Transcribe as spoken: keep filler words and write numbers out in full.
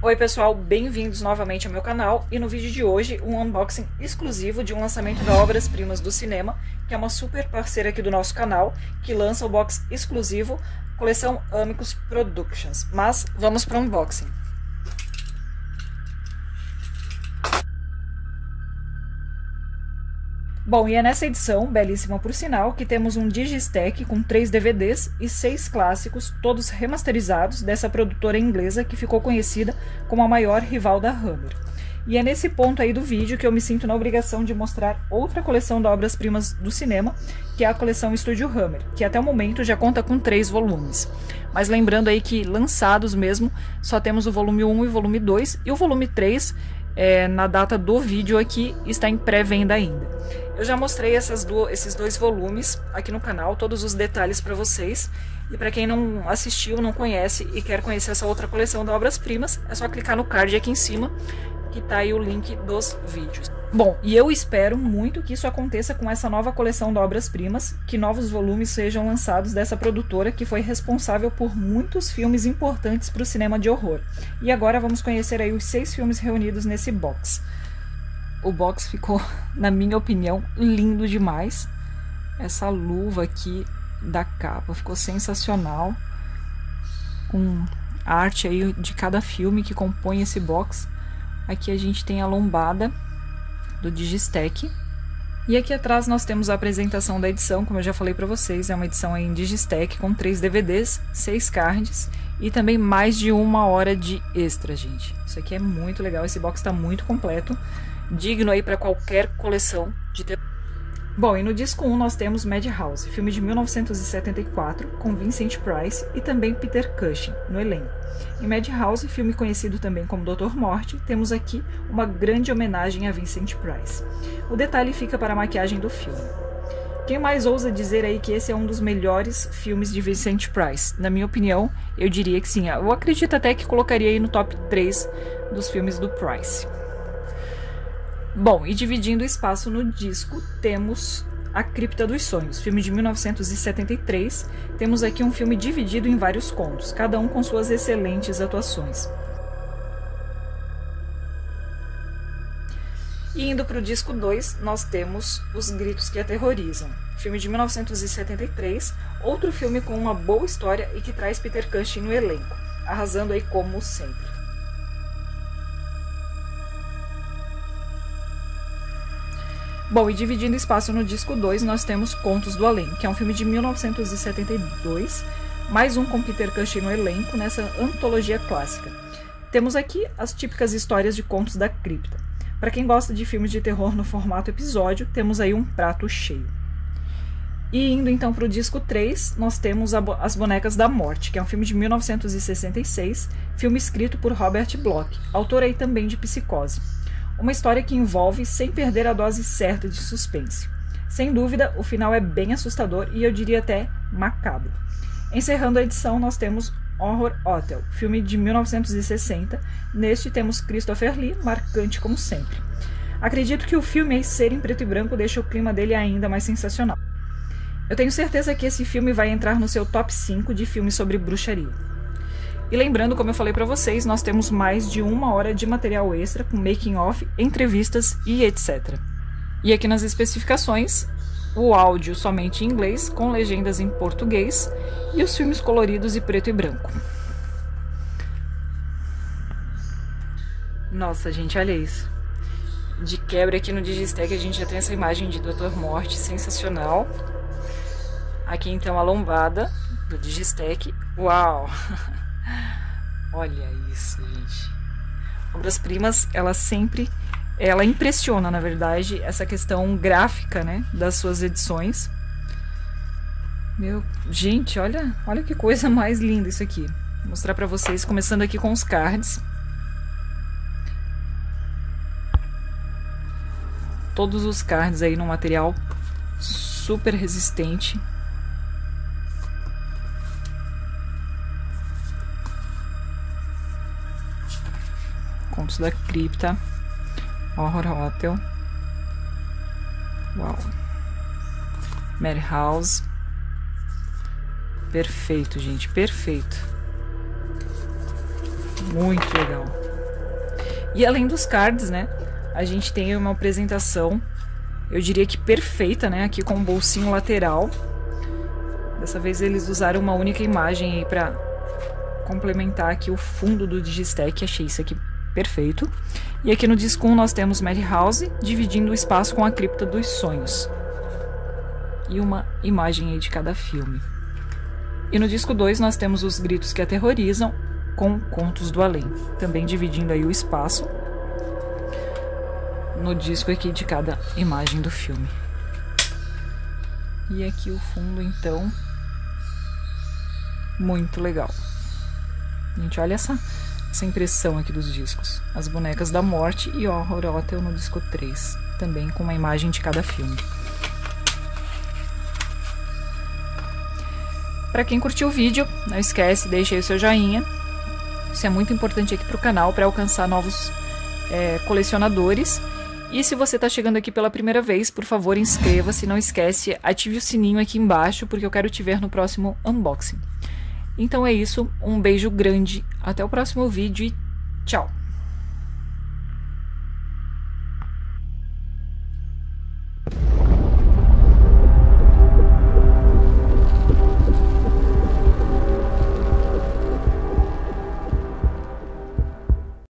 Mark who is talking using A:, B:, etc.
A: Oi pessoal, bem-vindos novamente ao meu canal e no vídeo de hoje um unboxing exclusivo de um lançamento da Obras Primas do Cinema, que é uma super parceira aqui do nosso canal, que lança o box exclusivo coleção Amicus Productions. Mas vamos para o unboxing. Bom, e é nessa edição, belíssima por sinal, que temos um Digistack com três D V Ds e seis clássicos, todos remasterizados, dessa produtora inglesa que ficou conhecida como a maior rival da Hammer. E é nesse ponto aí do vídeo que eu me sinto na obrigação de mostrar outra coleção de obras-primas do cinema, que é a coleção Estúdio Hammer, que até o momento já conta com três volumes. Mas lembrando aí que lançados mesmo, só temos o volume um e o volume dois, e o volume três, é, na data do vídeo aqui, está em pré-venda ainda. Eu já mostrei essas do, esses dois volumes aqui no canal, todos os detalhes para vocês. E para quem não assistiu, não conhece e quer conhecer essa outra coleção de obras-primas, é só clicar no card aqui em cima, que tá aí o link dos vídeos. Bom, e eu espero muito que isso aconteça com essa nova coleção de obras-primas, que novos volumes sejam lançados dessa produtora que foi responsável por muitos filmes importantes para o cinema de horror. E agora vamos conhecer aí os seis filmes reunidos nesse box. O box ficou, na minha opinião, lindo demais. Essa luva aqui da capa ficou sensacional, com a arte aí de cada filme que compõe esse box. Aqui a gente tem a lombada do Digistack. E aqui atrás nós temos a apresentação da edição, como eu já falei para vocês, é uma edição em Digistack com três D V Ds, seis cards e também mais de uma hora de extra, gente. Isso aqui é muito legal, esse box está muito completo, digno aí para qualquer coleção de terror. Bom, e no disco um nós temos Madhouse, filme de mil novecentos e setenta e quatro, com Vincent Price e também Peter Cushing no elenco. Em Madhouse, filme conhecido também como doutor Morte, temos aqui uma grande homenagem a Vincent Price. O detalhe fica para a maquiagem do filme. Quem mais ousa dizer aí que esse é um dos melhores filmes de Vincent Price? Na minha opinião, eu diria que sim. Eu acredito até que colocaria aí no top três dos filmes do Price. Bom, e dividindo o espaço no disco, temos A Cripta dos Sonhos, filme de mil novecentos e setenta e três. Temos aqui um filme dividido em vários contos, cada um com suas excelentes atuações. E indo para o disco dois, nós temos Os Gritos que Aterrorizam, filme de mil novecentos e setenta e três, outro filme com uma boa história e que traz Peter Cushing no elenco, arrasando aí como sempre. Bom, e dividindo espaço no disco dois, nós temos Contos do Além, que é um filme de mil novecentos e setenta e dois, mais um com Peter Cushing no elenco, nessa antologia clássica. Temos aqui as típicas histórias de contos da cripta. Para quem gosta de filmes de terror no formato episódio, temos aí um prato cheio. E indo então para o disco três, nós temos As Bonecas da Morte, que é um filme de mil novecentos e sessenta e seis, filme escrito por Robert Bloch, autor aí também de Psicose. Uma história que envolve sem perder a dose certa de suspense. Sem dúvida, o final é bem assustador e eu diria até macabro. Encerrando a edição, nós temos Horror Hotel, filme de mil novecentos e sessenta. Neste temos Christopher Lee, marcante como sempre. Acredito que o filme ser em preto e branco deixa o clima dele ainda mais sensacional. Eu tenho certeza que esse filme vai entrar no seu top cinco de filmes sobre bruxaria. E lembrando, como eu falei para vocês, nós temos mais de uma hora de material extra com making of, entrevistas e etcétera. E aqui nas especificações, o áudio somente em inglês, com legendas em português, e os filmes coloridos e preto e branco. Nossa, gente, olha isso. De quebra aqui no Digistack a gente já tem essa imagem de doutor Morte, sensacional. Aqui então a lombada do Digistack. Uau! Olha isso, gente. Obras-primas, ela sempre, ela impressiona, na verdade, essa questão gráfica, né, das suas edições. Meu, gente, olha, olha que coisa mais linda isso aqui. Vou mostrar pra vocês, começando aqui com os cards. Todos os cards aí no material super resistente. Contos da Cripta, Horror Hotel, uau, Madhouse, perfeito, gente, perfeito, muito legal. E além dos cards, né, a gente tem uma apresentação, eu diria que perfeita, né, aqui com um bolsinho lateral. Dessa vez eles usaram uma única imagem aí para complementar aqui o fundo do Digistack, achei isso aqui perfeito. E aqui no disco um nós temos Madhouse dividindo o espaço com a Cripta dos Sonhos. E uma imagem aí de cada filme. E no disco dois nós temos Os Gritos que Aterrorizam com Contos do Além, também dividindo aí o espaço no disco aqui de cada imagem do filme. E aqui o fundo, então, muito legal. Gente, olha essa, essa impressão aqui dos discos. As Bonecas da Morte e Horror Hotel no disco três, também com uma imagem de cada filme. Para quem curtiu o vídeo, não esquece, deixa aí o seu joinha. Isso é muito importante aqui para o canal, para alcançar novos é, colecionadores. E se você está chegando aqui pela primeira vez, por favor, inscreva-se. Não esquece, ative o sininho aqui embaixo, porque eu quero te ver no próximo unboxing. Então é isso, um beijo grande, até o próximo vídeo e tchau!